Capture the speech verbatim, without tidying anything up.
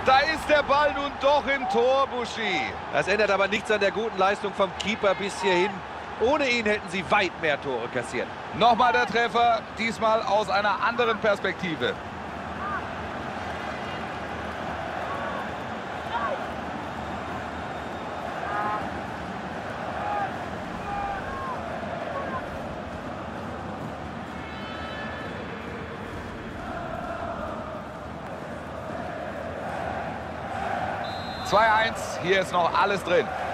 Da ist der Ball nun doch im Tor, Buschi. Das ändert aber nichts an der guten Leistung vom Keeper bis hierhin. Ohne ihn hätten sie weit mehr Tore kassiert. Nochmal der Treffer, diesmal aus einer anderen Perspektive. zwei eins, hier ist noch alles drin.